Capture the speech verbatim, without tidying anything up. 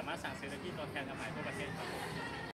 ารถสั่งซื้อได้ที่ตัวแทนจำหน่ายทั่วประเทศครับ